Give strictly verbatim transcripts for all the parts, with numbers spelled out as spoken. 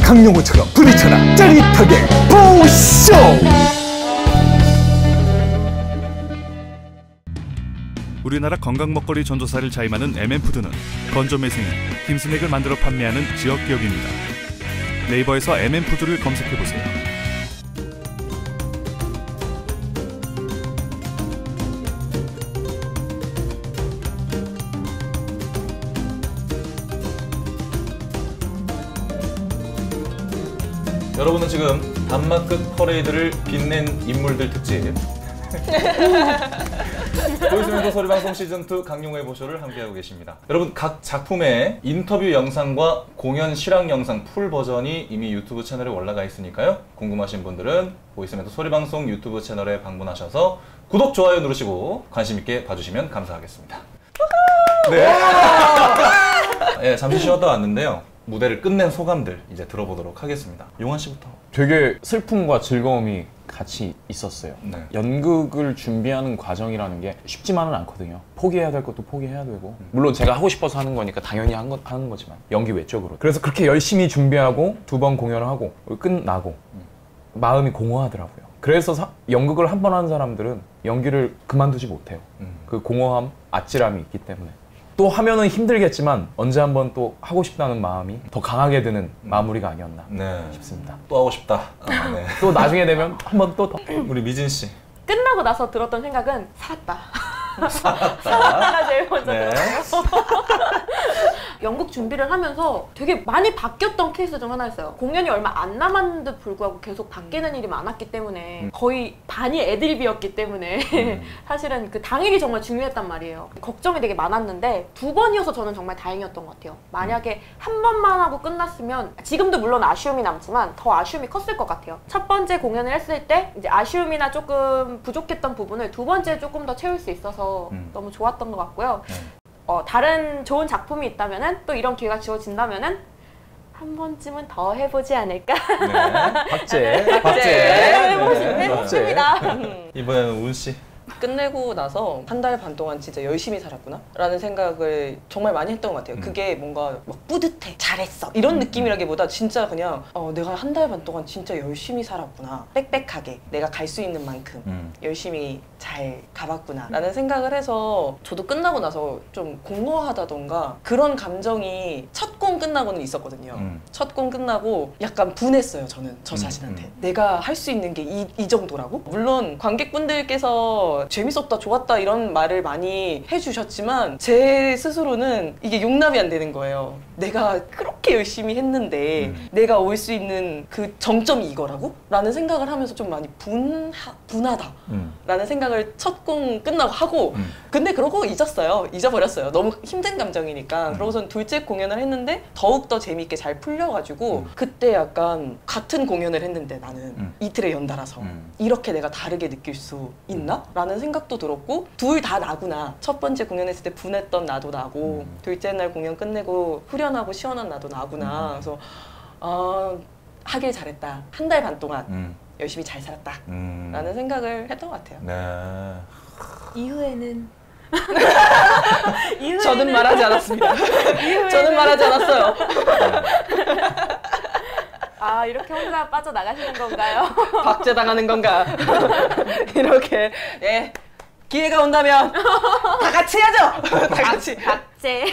강용호처럼 부딪혀라 짜릿하게 보쇼. 우리나라 건강 먹거리 전도사를 자임하는 엠엠푸드는 건조매생이 김스낵을 만들어 판매하는 지역 기업입니다. 네이버에서 엠엠푸드를 검색해보세요. 여러분은 지금 단막극 퍼레이드를 빛낸 인물들 특집 보이스면서 소리방송 시즌이 강용호의 보쇼를 함께하고 계십니다. 여러분, 각 작품의 인터뷰 영상과 공연 실황 영상 풀 버전이 이미 유튜브 채널에 올라가 있으니까요. 궁금하신 분들은 보이스면서 소리방송 유튜브 채널에 방문하셔서 구독, 좋아요 누르시고 관심 있게 봐주시면 감사하겠습니다. 네. 네, 잠시 쉬었다 왔는데요. 무대를 끝낸 소감들 이제 들어보도록 하겠습니다. 용환 씨부터. 되게 슬픔과 즐거움이 같이 있었어요. 네. 연극을 준비하는 과정이라는 게 쉽지만은 않거든요. 포기해야 될 것도 포기해야 되고, 물론 제가 하고 싶어서 하는 거니까 당연히 한 거, 하는 거지만 연기 외적으로. 그래서 그렇게 열심히 준비하고 두 번 공연을 하고 끝나고 마음이 공허하더라고요. 그래서 사, 연극을 한 번 하는 사람들은 연기를 그만두지 못해요. 음. 그 공허함, 아찔함이 있기 때문에. 또 하면은 힘들겠지만 언제 한번 또 하고 싶다는 마음이 더 강하게 드는 마무리가 아니었나 네. 싶습니다. 또 하고 싶다. 아, 네. 또 나중에 되면 한번 또 더. 우리 미진 씨. 끝나고 나서 들었던 생각은 살았다. 살았다. 살았다가 제일 먼저 네. 들었어요. 연극 준비를 하면서 되게 많이 바뀌었던 케이스 중 하나였어요. 공연이 얼마 안 남았는데도 불구하고 계속 바뀌는 일이 많았기 때문에 거의 반이 애드립이었기 때문에 음. 사실은 그 당일이 정말 중요했단 말이에요. 걱정이 되게 많았는데 두 번이어서 저는 정말 다행이었던 것 같아요. 만약에 한 번만 하고 끝났으면 지금도 물론 아쉬움이 남지만 더 아쉬움이 컸을 것 같아요. 첫 번째 공연을 했을 때 이제 아쉬움이나 조금 부족했던 부분을 두 번째에 조금 더 채울 수 있어서 음. 너무 좋았던 것 같고요. 음. 어, 다른 좋은 작품이 있다면은 또 이런 기회가 주어진다면은 한 번쯤은 더 해보지 않을까? 네. 박제. 박제. 해보고 싶, 네. 해보고 싶습니다. 이번에는 운 씨. 끝내고 나서 한 달 반 동안 진짜 열심히 살았구나 라는 생각을 정말 많이 했던 것 같아요. 음. 그게 뭔가 막 뿌듯해, 잘했어 이런 느낌이라기보다 진짜 그냥 어, 내가 한 달 반 동안 진짜 열심히 살았구나, 빽빽하게 내가 갈 수 있는 만큼 음. 열심히 잘 가봤구나 라는 생각을 해서 저도 끝나고 나서 좀 공허하다던가 그런 감정이 첫 공 끝나고는 있었거든요. 음. 첫 공 끝나고 약간 분했어요. 저는 저 자신한테. 음. 내가 할 수 있는 게 이 이 정도라고? 물론 관객분들께서 재밌었다, 좋았다 이런 말을 많이 해주셨지만 제 스스로는 이게 용납이 안 되는 거예요. 내가 그렇게 열심히 했는데 음. 내가 올 수 있는 그 정점이 이거라고? 라는 생각을 하면서 좀 많이 분하, 분하다 음. 라는 생각을 첫 공 끝나고 하고 음. 근데 그러고 잊었어요. 잊어버렸어요. 너무 힘든 감정이니까. 음. 그러고선 둘째 공연을 했는데 더욱더 재밌게 잘 풀려가지고 음. 그때 약간 같은 공연을 했는데 나는 음. 이틀에 연달아서 음. 이렇게 내가 다르게 느낄 수 있나? 라는 생각도 들었고 둘 다 나구나. 첫 번째 공연했을 때 분했던 나도 나고 음. 둘째 날 공연 끝내고 후련하고 시원한 나도 나구나. 음. 그래서 아, 하길 잘했다. 한 달 반 동안 음. 열심히 잘 살았다. 음. 라는 생각을 했던 것 같아요. 네. 이후에는 이후에는 저는 말하지 않았습니다. 저는 말하지 않았어요. 아, 이렇게 혼자 빠져나가시는 건가요? 박제당하는 건가? 이렇게 예 기회가 온다면 다 같이 해야죠. 다 같이. 박제.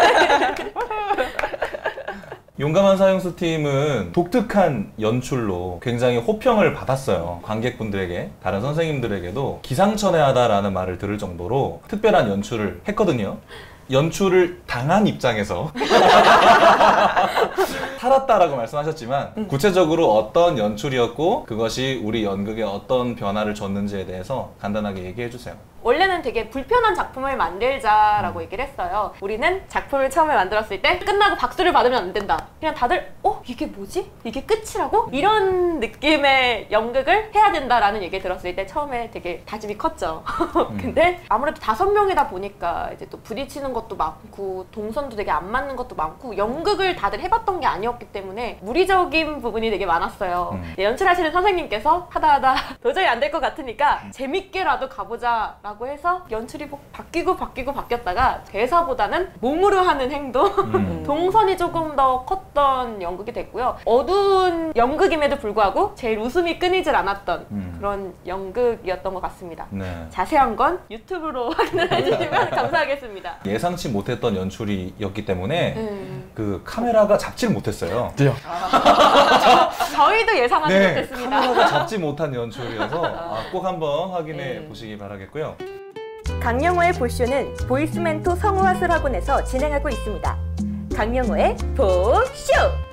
용감한 사형수 팀은 독특한 연출로 굉장히 호평을 받았어요. 관객분들에게, 다른 선생님들에게도 기상천외하다라는 말을 들을 정도로 특별한 연출을 했거든요. 연출을 당한 입장에서 살았다라고 말씀하셨지만 음. 구체적으로 어떤 연출이었고 그것이 우리 연극에 어떤 변화를 줬는지에 대해서 간단하게 얘기해 주세요. 원래는 되게 불편한 작품을 만들자라고 얘기를 했어요. 우리는 작품을 처음에 만들었을 때 끝나고 박수를 받으면 안 된다. 그냥 다들 어? 이게 뭐지? 이게 끝이라고? 이런 느낌의 연극을 해야 된다라는 얘기를 들었을 때 처음에 되게 다짐이 컸죠. 근데 아무래도 다섯 명이다 보니까 이제 또 부딪히는 것도 많고 동선도 되게 안 맞는 것도 많고 연극을 다들 해봤던 게 아니었기 때문에 무리적인 부분이 되게 많았어요. 음. 연출하시는 선생님께서 하다 하다 도저히 안 될 것 같으니까 재밌게라도 가보자 라고 라고 해서 연출이 뭐 바뀌고 바뀌고 바뀌었다가 대사보다는 몸으로 하는 행동, 음. 동선이 조금 더 컸던 연극이 됐고요. 어두운 연극임에도 불구하고 제일 웃음이 끊이질 않았던 음. 그런 연극이었던 것 같습니다. 네. 자세한 건 유튜브로 확인을 해주시면 감사하겠습니다. 예상치 못했던 연출이었기 때문에 음. 그 카메라가 잡지를 못했어요. 저희도 예상하지 네, 못했습니다. 카메라가 잡지 못한 연출이어서 아, 꼭 한번 확인해 음. 보시기 바라겠고요. 강영호의 보쇼는 보이스멘토 성우화술학원에서 진행하고 있습니다. 강영호의 보쇼!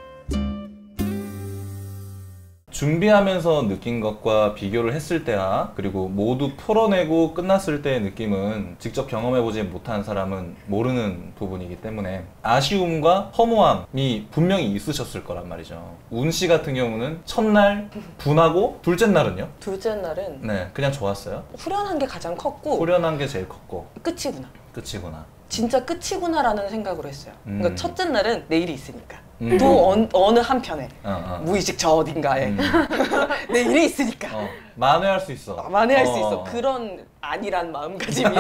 준비하면서 느낀 것과 비교를 했을 때와 그리고 모두 풀어내고 끝났을 때의 느낌은 직접 경험해보지 못한 사람은 모르는 부분이기 때문에 아쉬움과 허무함이 분명히 있으셨을 거란 말이죠. 운 씨 같은 경우는 첫날 분하고 둘째 날은요? 둘째 날은 네, 그냥 좋았어요. 후련한 게 가장 컸고 후련한 게 제일 컸고 끝이구나. 끝이구나. 진짜 끝이구나라는 생각을 했어요. 음. 그러니까 첫째 날은 내일이 있으니까. 음. 또 어느, 어느 한편에 어, 어. 무의식 저 어딘가에 음. 내일이 있으니까 어, 만회할 수 있어. 만회할 수 어. 있어. 그런 안일한 마음가짐이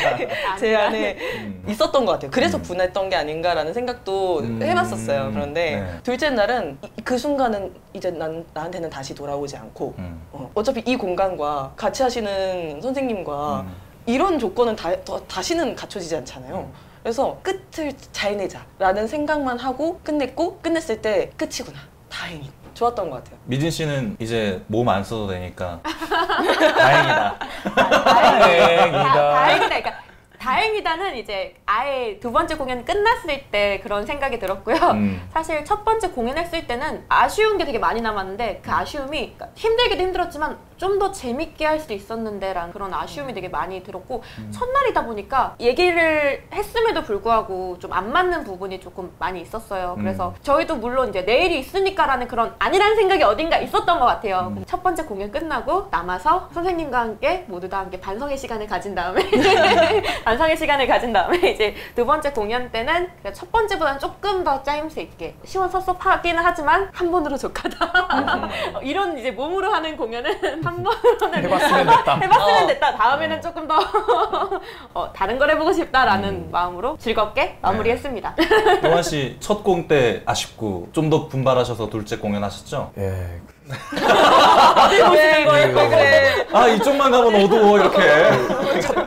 제 안에 음. 있었던 것 같아요. 그래서 음. 분했던 게 아닌가라는 생각도 음. 해봤었어요. 그런데 네. 둘째 날은 이- 그 순간은 이제 난, 나한테는 다시 돌아오지 않고 음. 어, 어차피 이 공간과 같이 하시는 선생님과 음. 이런 조건은 다, 더, 다시는 갖춰지지 않잖아요. 그래서 끝을 잘 내자라는 생각만 하고 끝냈고 끝냈을 때 끝이구나. 다행히 좋았던 것 같아요. 미진 씨는 이제 몸 안 써도 되니까 다행이다. 다행이다. 다행이다. 그러니까 다행이다는 이제 아예 두 번째 공연 끝났을 때 그런 생각이 들었고요. 음. 사실 첫 번째 공연했을 때는 아쉬운 게 되게 많이 남았는데 그 아쉬움이 그러니까 힘들기도 힘들었지만 좀 더 재밌게 할 수도 있었는데 라는 그런 아쉬움이 되게 많이 들었고 음. 첫날이다 보니까 얘기를 했음에도 불구하고 좀 안 맞는 부분이 조금 많이 있었어요. 그래서 음. 저희도 물론 이제 내일이 있으니까 라는 그런 아니라는 생각이 어딘가 있었던 것 같아요. 음. 첫 번째 공연 끝나고 남아서 선생님과 함께 모두 다 함께 반성의 시간을 가진 다음에 반성의 시간을 가진 다음에 이제 두 번째 공연 때는 첫 번째보다는 조금 더 짜임새 있게 시원섭섭하기는 하지만 한 번으로 족하다 어, 이런 이제 몸으로 하는 공연은 한 번으로는 해봤으면 됐다. 해봤으면 어. 됐다. 다음에는 조금 더 어, 다른 걸 해보고 싶다라는 음. 마음으로 즐겁게 마무리했습니다. 용환 씨 첫 공 때 아쉽고 좀 더 분발하셔서 둘째 공연하셨죠? 예. 왜, 왜, 왜 그래? 아 이쪽만 가면 어두워 이렇게. 첫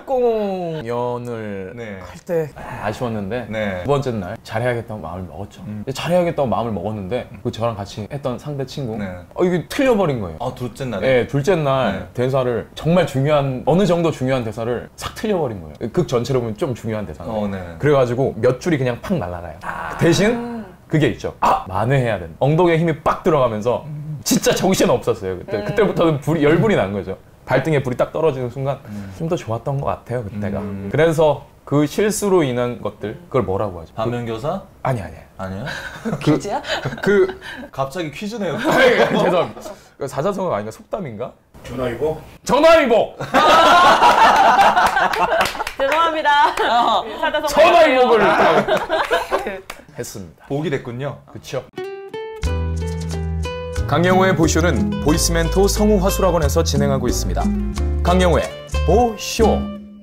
공연을 네. 할 때 아쉬웠는데 네. 두 번째 날 잘해야겠다고 마음을 먹었죠. 음. 잘해야겠다고 마음을 먹었는데 그 저랑 같이 했던 상대 친구 네. 어, 이게 틀려버린 거예요. 아 둘째 날에. 네, 둘째 날 네. 대사를 정말 중요한 어느 정도 중요한 대사를 싹 틀려버린 거예요. 극 전체로 보면 좀 중요한 대사인데 어, 네. 그래가지고 몇 줄이 그냥 팍 날아가요. 대신 그게 있죠. 아 만회해야 된다. 엉덩이에 힘이 빡 들어가면서 진짜 정신 없었어요. 그때 그때부터는 불이 열불이 난 거죠. 발등에 불이 딱 떨어지는 순간 좀 더 좋았던 것 같아요 그때가. 음. 그래서 그 실수로 인한 것들 그걸 뭐라고 하죠? 반면교사? 그, 아니 아니. 아니요. 퀴즈야? 그 갑자기 퀴즈네요. 아니, 죄송합니다. 그 사자성어가 아닌가 속담인가? 전화위복. 전화위복. 죄송합니다. 어. 사자성어 전화위복을 했습니다. 복이 됐군요. 그렇죠. 강영호의 보쇼는 보이스멘토 성우화술학원에서 진행하고 있습니다. 강영호의 보쇼.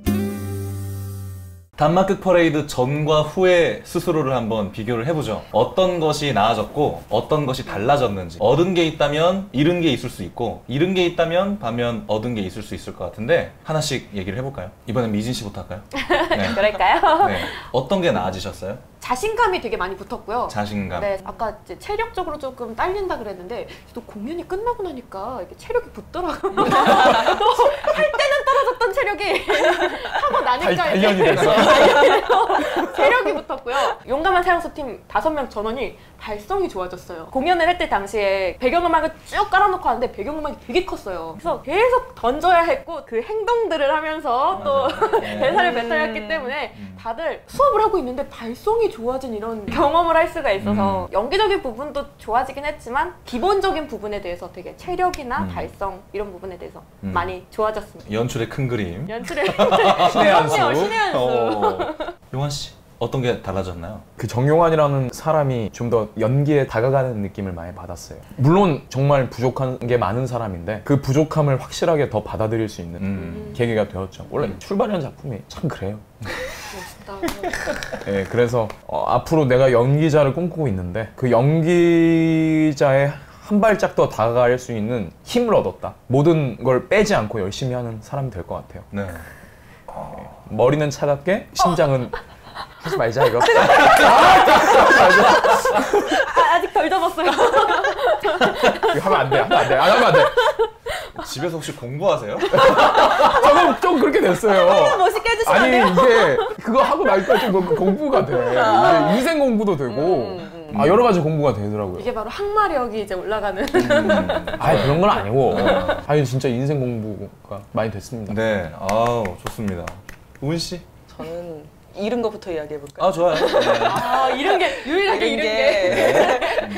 단막극 퍼레이드 전과 후의 스스로를 한번 비교를 해보죠. 어떤 것이 나아졌고 어떤 것이 달라졌는지. 얻은 게 있다면 잃은 게 있을 수 있고 잃은 게 있다면 반면 얻은 게 있을 수 있을 것 같은데 하나씩 얘기를 해볼까요? 이번엔 미진 씨부터 할까요? 네. 그럴까요? 네. 어떤 게 나아지셨어요? 자신감이 되게 많이 붙었고요. 자신감. 네, 아까 이제 체력적으로 조금 딸린다 그랬는데 또 공연이 끝나고 나니까 이렇게 체력이 붙더라고요. 또 할 때는 떨어졌던 체력이 하고 나니까 달- 이제 단련이 됐어. 체력이 붙었고요. 용감한 사랑소 팀 다섯 명 전원이 발성이 좋아졌어요. 공연을 할 때 당시에 배경음악을 쭉 깔아놓고 하는데 배경음악이 되게 컸어요. 그래서 계속 던져야 했고 그 행동들을 하면서 또 네. 대사를 뱉어야 했기 때문에 다들 수업을 하고 있는데 발성이 좋아진 이런 경험을 할 수가 있어서 음. 연기적인 부분도 좋아지긴 했지만 기본적인 부분에 대해서 되게 체력이나 음. 발성 이런 부분에 대해서 음. 많이 좋아졌습니다. 연출의 큰 그림. 연출에 신의 한 수. 그럼요, 신의 한 수. 어. 용환 씨 어떤 게 달라졌나요? 그 정용환이라는 사람이 좀 더 연기에 다가가는 느낌을 많이 받았어요. 물론 정말 부족한 게 많은 사람인데 그 부족함을 확실하게 더 받아들일 수 있는 음. 계기가 되었죠. 원래 음. 출발한 작품이 참 그래요. 멋있다. 네, 그래서 어, 앞으로 내가 연기자를 꿈꾸고 있는데 그 연기자의 한 발짝 더 다가갈 수 있는 힘을 얻었다. 모든 걸 빼지 않고 열심히 하는 사람이 될 것 같아요. 네. 머리는 차갑게, 심장은 하지 말자 이거. 아, 아직 덜 접었어요. 이거 하면 안 돼, 하면 안 돼, 안 하면 안 돼. 집에서 혹시 공부하세요? 조금 좀 그렇게 됐어요. 멋있게 해주시면 안 아니 돼요? 이게 그거 하고 나니까 좀 공- 공부가 돼. 이게 인생 공부도 되고, 아 여러 가지 공부가 되더라고요. 이게 바로 항마력이 이제 올라가는. 음. 아니 그런 건 아니고, 아니 진짜 인생 공부가 많이 됐습니다. 네, 아우 좋습니다. 우은 씨? 저는 이런 거부터 이야기해볼까요? 아 좋아요. 네. 아, 이런 게 유일하게 이런 게.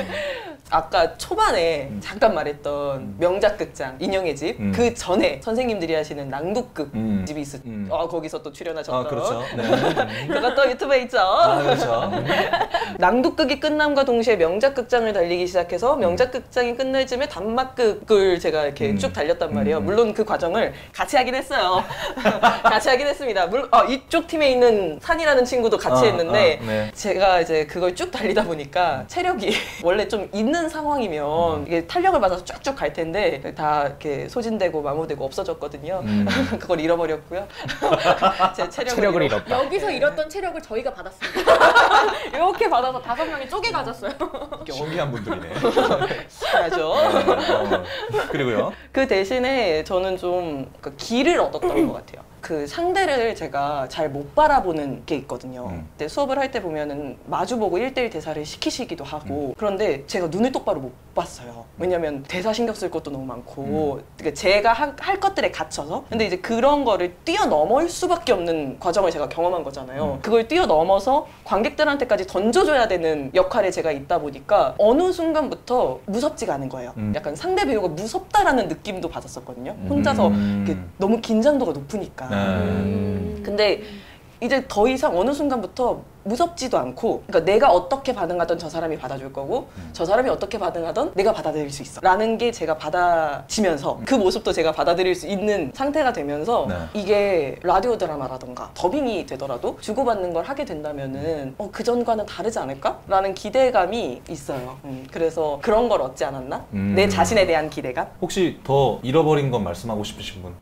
아까 초반에 잠깐 말했던 명작 극장 인형의 집, 음. 그 전에 선생님들이 하시는 낭독극 음. 집이 있었. 음. 어 거기서 또 출연하셨던. 아 그렇죠. 네. 그것도 유튜브에 있죠. 아 그렇죠. 낭독극이 끝남과 동시에 명작 극장을 달리기 시작해서 명작 극장이 끝날 즈음에 단막극을 제가 이렇게 음. 쭉 달렸단 말이에요. 음. 물론 그 과정을 같이 하긴 했어요. 같이 하긴 했습니다. 물론 어, 이쪽 팀에 있는 산이라는 친구도 같이 아, 했는데 아, 네. 제가 이제 그걸 쭉 달리다 보니까 체력이 원래 좀 있는 상황이면 이게 탄력을 받아서 쭉쭉 갈 텐데 다 이렇게 소진되고 마모되고 없어졌거든요. 음. 그걸 잃어버렸고요. 제 체력을, 체력을 잃어- 잃었다. 여기서 잃었던 체력을 저희가 받았습니다. 이렇게 받아서 다섯 명이 쪼개 가졌어요. 신기한 분들이네. 하죠. 네, 어. 그리고요. 그 대신에 저는 좀 그 길을 얻었던 것 같아요. 그 상대를 제가 잘 못 바라보는 게 있거든요. 음. 근데 수업을 할 때 보면은 마주보고 일 대일 대사를 시키시기도 하고 음. 그런데 제가 눈을 똑바로 못 봤어요. 왜냐면 대사 신경 쓸 것도 너무 많고 음. 그러니까 제가 하, 할 것들에 갇혀서 근데 이제 그런 거를 뛰어넘을 수밖에 없는 과정을 제가 경험한 거잖아요. 음. 그걸 뛰어넘어서 관객들한테까지 던져줘야 되는 역할에 제가 있다 보니까 어느 순간부터 무섭지가 않은 거예요. 음. 약간 상대 배우가 무섭다라는 느낌도 받았었거든요. 혼자서 음. 이렇게 너무 긴장도가 높으니까. 네. 음. 근데 이제 더 이상 어느 순간부터 무섭지도 않고 그러니까 내가 어떻게 반응하던 저 사람이 받아줄 거고 음. 저 사람이 어떻게 반응하던 내가 받아들일 수 있어 라는 게 제가 받아지면서 그 모습도 제가 받아들일 수 있는 상태가 되면서 네. 이게 라디오 드라마라던가 더빙이 되더라도 주고받는 걸 하게 된다면은 어, 그전과는 다르지 않을까? 라는 기대감이 있어요. 음, 그래서 그런 걸 얻지 않았나? 음. 내 자신에 대한 기대감? 혹시 더 잃어버린 건 말씀하고 싶으신 분?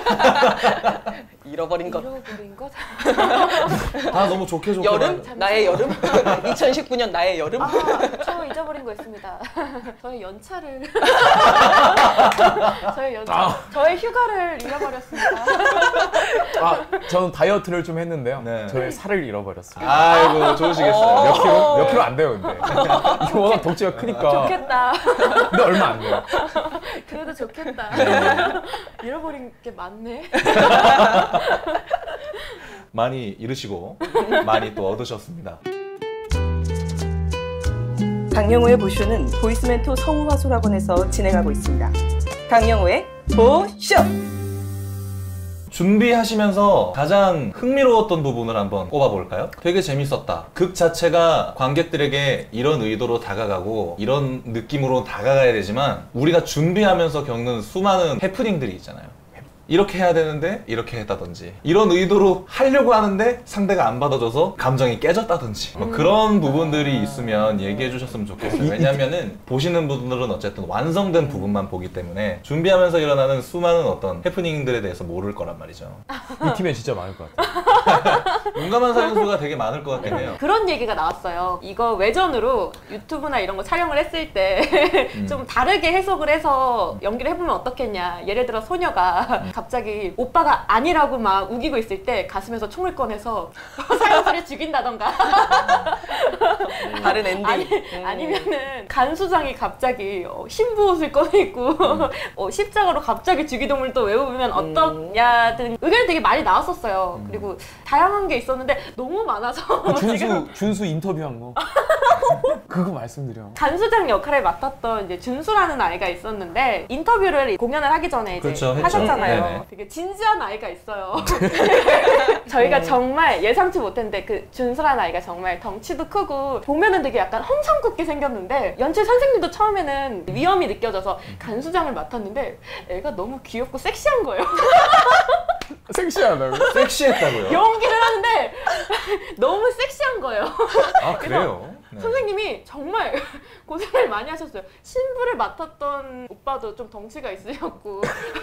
잃어버린 것 잃어버린 것? 다 너무 좋게 좋게 여름? 말- 나의 여름? 이천십구 년 나의 여름? 아, 저 잊어버린 거 있습니다. 저의 연차를. 저의 연차. 아. 저의 휴가를 잃어버렸습니다. 아, 저는 다이어트를 좀 했는데요. 네. 저의 살을 잃어버렸어요. 아이고 좋으시겠어요. 몇 킬로? 몇 킬로 안 돼요, 근데. 이거 워낙 덕지가 크니까. 좋겠다. 근데 얼마 안 돼요. 그래도 좋겠다. 잃어버린 게 많네. 많이 잃으시고 많이 또 얻으셨습니다. 강영호의 보쇼는 보이스멘토 성우화술학원에서 진행하고 있습니다. 강영호의 보쇼! 준비하시면서 가장 흥미로웠던 부분을 한번 꼽아볼까요? 되게 재밌었다. 극 자체가 관객들에게 이런 의도로 다가가고 이런 느낌으로 다가가야 되지만 우리가 준비하면서 겪는 수많은 해프닝들이 있잖아요. 이렇게 해야 되는데 이렇게 했다든지 이런 의도로 하려고 하는데 상대가 안 받아줘서 감정이 깨졌다든지 뭐 그런 부분들이 있으면 얘기해 주셨으면 좋겠어요. 왜냐면은 보시는 분들은 어쨌든 완성된 부분만 보기 때문에 준비하면서 일어나는 수많은 어떤 해프닝들에 대해서 모를 거란 말이죠. 이 팀에 진짜 많을 것 같아요. 용감한 사연수가 되게 많을 것 같긴 해요. 그런 얘기가 나왔어요. 이거 외전으로 유튜브나 이런 거 촬영을 했을 때 좀 음. 다르게 해석을 해서 연기를 해보면 어떻겠냐. 예를 들어 소녀가 갑자기 오빠가 아니라고 막 우기고 있을 때 가슴에서 총을 꺼내서 사연수를 죽인다던가 다른 엔딩. 아니, 음. 아니면은 간수장이 갑자기 어, 신부옷을 꺼내고 어, 십자가로 갑자기 주기도문을 또 외우면 어떠냐 등 의견이 되게 많이 나왔었어요. 음. 그리고 다양한 게 있었는데 너무 많아서 그 준수, 지금 준수 인터뷰한 거. 그거 말씀드려. 간수장 역할을 맡았던 이제 준수라는 아이가 있었는데 인터뷰를 공연을 하기 전에 이제 그렇죠, 했죠. 하셨잖아요. 네네. 되게 진지한 아이가 있어요. 저희가 정말 예상치 못했는데 그 준수란 아이가 정말 덩치도 크고 보면은 되게 약간 험상궂게 생겼는데 연출 선생님도 처음에는 위험이 느껴져서 간수장을 맡았는데 애가 너무 귀엽고 섹시한 거예요. 섹시하다고? 섹시했다고요? 연기를 하는데 너무 섹시한 거예요. 아 그래요? 네. 선생님이 정말 고생을 많이 하셨어요. 신부를 맡았던 오빠도 좀 덩치가 있으셨고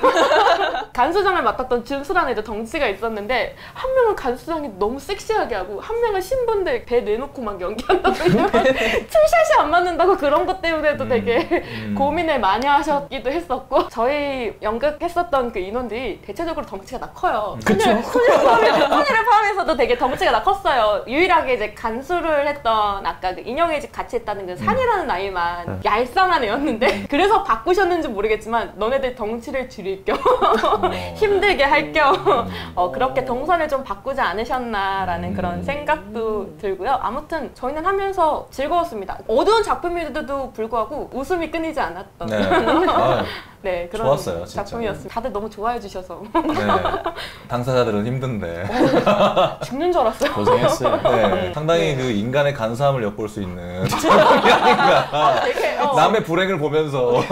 간수장을 맡았던 준수란 애도 덩치가 있었는데 한 명은 간수장이 너무 섹시하게 하고 한 명은 신부인데 배 내놓고 막 연기한다고 툴샷이 안 맞는다고 그런 것 때문에도 음, 되게 음. 고민을 많이 하셨기도 했었고 저희 연극했었던 그 인원들이 대체적으로 덩치가 다 커요. 그쵸. 손을 포함해- 손이를 포함해서도 되게 덩치가 다 컸어요. 유일하게 이제 간수를 했던 아까 그 인형의 집 같이 했다는 그 산이라는 아이만 음. 얄쌍한 애였는데 그래서 바꾸셨는지 모르겠지만 너네들 덩치를 줄일 겸 힘들게 할 겸 어, 그렇게 동선을 좀 바꾸지 않으셨나라는 음. 그런 생각도 들고요. 아무튼 저희는 하면서 즐거웠습니다. 어두운 작품인데도 불구하고 웃음이 끊이지 않았던 네. 아, 네, 그런 좋았어요, 진짜. 작품이었습니다. 다들 너무 좋아해 주셔서 네. 당사자들은 힘든데. 죽는 줄 알았어요. 고생했어요. 네. 상당히 그 인간의 간사함을 엿볼 수 있는 작품이 아닌가. 되게 어, 남의 불행을 보면서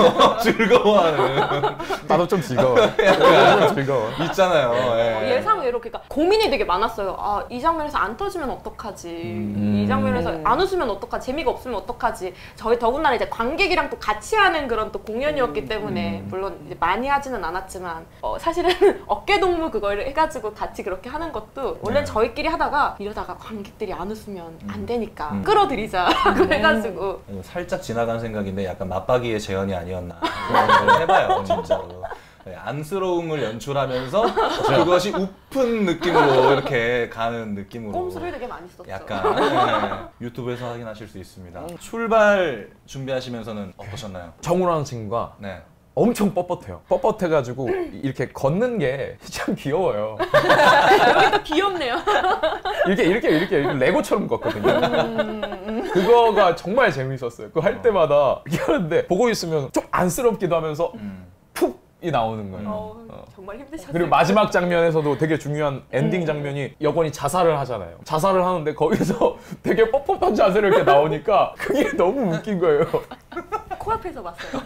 즐거워하는 나도 좀 즐거워. 나도 좀 즐거워. 있잖아요. 예. 예상외로 그러니까 고민이 되게 많았어요. 아, 이 장면에서 안 터지면 어떡하지? 음. 이 장면에서 안 웃으면 어떡하지? 재미가 없으면 어떡하지? 저희 더군다나 이제 관객이랑 또 같이 하는 그런 또 공연이었기 때문에 물론 이제 많이 하지는 않았지만 어, 사실은 어깨동무 그걸 해가지고 같이 그렇게 하는 것도 원래 는 네. 저희끼리 하다가 이러다가 관객들이 안 웃으면 안 되니까 음. 끌어들이자고 해가지고 살짝 지나간 생각인데 약간 맞박이의 재현이 아니었나 그런 걸 해봐요 진짜로. 네, 안쓰러움을 연출하면서 그것이 우픈 느낌으로 이렇게 가는 느낌으로 꼼수를 되게 많이 썼죠. 약간 네, 유튜브에서 확인하실 수 있습니다. 출발 준비하시면서는 어떠셨나요? 정우라는 친구가 네. 엄청 뻣뻣해요. 뻣뻣해가지고 이렇게 걷는 게 참 귀여워요. 여기 또 귀엽네요. 이렇게 이렇게 이렇게, 이렇게 레고처럼 걷거든요. 그거가 정말 재밌었어요. 그거 할 때마다 이렇게 하는데 보고 있으면 좀 안쓰럽기도 하면서 음. 푹이 나오는 거예요. 어, 어. 정말 힘드셨어요. 그리고 마지막 장면에서도 되게 중요한 엔딩 장면이 여건이 자살을 하잖아요. 자살을 하는데 거기서 되게 뻣뻣한 자세로 이렇게 나오니까 그게 너무 웃긴 거예요. 코앞에서 봤어요.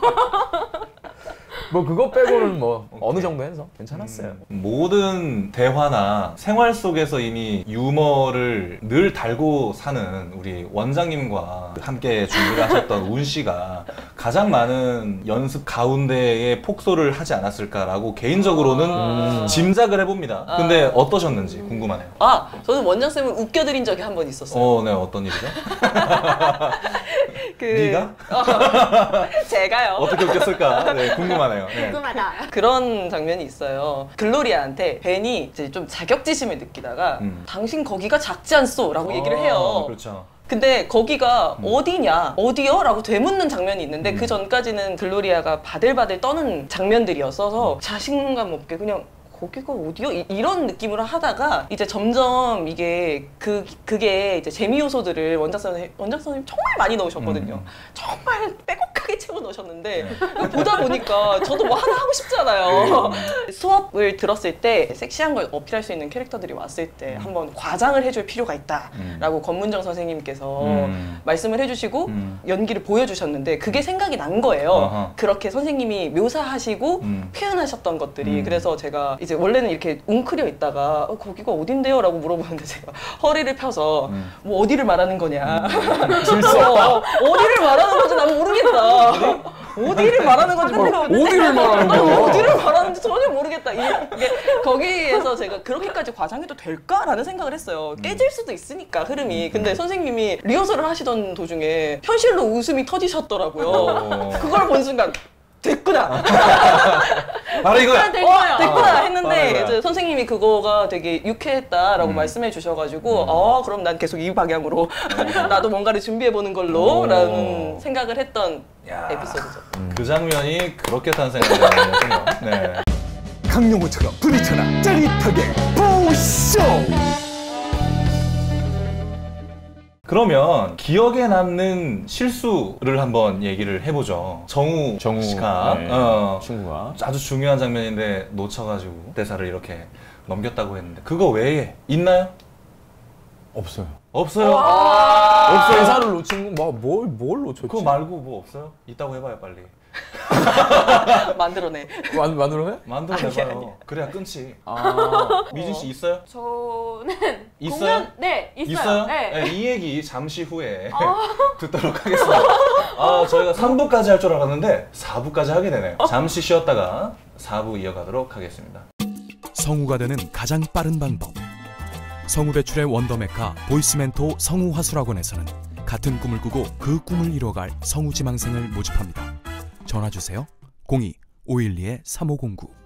뭐 그거 빼고는 뭐 어느 정도 해서 괜찮았어요. 음, 모든 대화나 생활 속에서 이미 유머를 늘 달고 사는 우리 원장님과 함께 준비를 하셨던 운 씨가 가장 많은 연습 가운데에 폭소를 하지 않았을까라고 개인적으로는 아. 짐작을 해봅니다. 근데 어떠셨는지 궁금하네요. 아, 저는 원장쌤을 웃겨드린 적이 한 번 있었어요. 어, 네, 어떤 일이죠? 그... 네가? 제가요. 어떻게 웃겼을까? 네, 궁금하네요. 네. 궁금하다. 그런 장면이 있어요. 글로리아한테 벤이 이제 좀 자격지심을 느끼다가 음. 당신 거기가 작지 않소? 라고 얘기를 어, 해요. 그렇죠. 근데 거기가 음. 어디냐? 어디요? 라고 되묻는 장면이 있는데 음. 그 전까지는 글로리아가 바들바들 떠는 장면들이었어서 자신감 없게 그냥 거기가 어디요? 이, 이런 느낌으로 하다가 이제 점점 이게 그 그게 이제 재미 요소들을 원작 선생님 원작 선생님 정말 많이 넣으셨거든요. 음. 정말 빼곡하게 채워 넣으셨는데 네. 보다 보니까 저도 뭐 하나 하고 싶잖아요. 수업을 들었을 때 섹시한 걸 어필할 수 있는 캐릭터들이 왔을 때 한번 과장을 해줄 필요가 있다라고 음. 권문정 선생님께서 음. 말씀을 해주시고 음. 연기를 보여주셨는데 그게 생각이 난 거예요. 어허. 그렇게 선생님이 묘사하시고 음. 표현하셨던 것들이. 음. 그래서 제가 이제 원래는 이렇게 웅크려 있다가 어, 거기가 어딘데요? 라고 물어보는데 제가 허리를 펴서 음. 뭐 어디를 말하는 거냐. 질서. 어, 어디를 말하는 건지 난 모르겠다. 어디를 말하는 건지 모르겠다. 어디를 말하는 아니, 거야? 어디를 말하는지 전혀 모르겠다. 이게 거기에서 제가 그렇게까지 과장해도 될까라는 생각을 했어요. 깨질 수도 있으니까 흐름이. 근데 선생님이 리허설을 하시던 도중에 현실로 웃음이 터지셨더라고요. 어. 그걸 본 순간 됐구나. 바로 이거야. 된 어, 거예요. 됐구나 바로 했는데 이거야. 이제 선생님이 그거가 되게 유쾌했다라고 음. 말씀해 주셔가지고 어 그럼 난 계속 이 방향으로 나도 뭔가를 준비해 보는 걸로 라는 생각을 했던 야. 에피소드죠. 그 장면이 그렇게 탄생한 장면이었군요. 네. 강용호처럼 부딪혀라 짜릿하게 보쇼. 그러면 기억에 남는 실수를 한번 얘기를 해보죠. 정우, 정우 씨가 네, 어, 친구가 아주 중요한 장면인데 놓쳐가지고 대사를 이렇게 넘겼다고 했는데 그거 외에 있나요? 없어요. 없어요? 없어요. 대사를 놓친 거뭘 뭘 놓쳤지? 그거 말고 뭐 없어요? 있다고 해봐요 빨리. 만들어내. 만 만들어내? 만들어내봐요. 그래야 끊지. 아 미진 씨 있어요? 저는 있어요? 공연 네 있어요. 있어요? 네. 네, 이 얘기 잠시 후에 듣도록 하겠습니다. 아, 저희가 삼 부까지 할 줄 알았는데 사 부까지 하게 되네요. 잠시 쉬었다가 사 부 이어가도록 하겠습니다. 성우가 되는 가장 빠른 방법. 성우 배출의 원더메카 보이스멘토 성우화술학원에서는 같은 꿈을 꾸고 그 꿈을 이뤄갈 성우 지망생을 모집합니다. 전화 주세요. 공이 오일이 삼오공구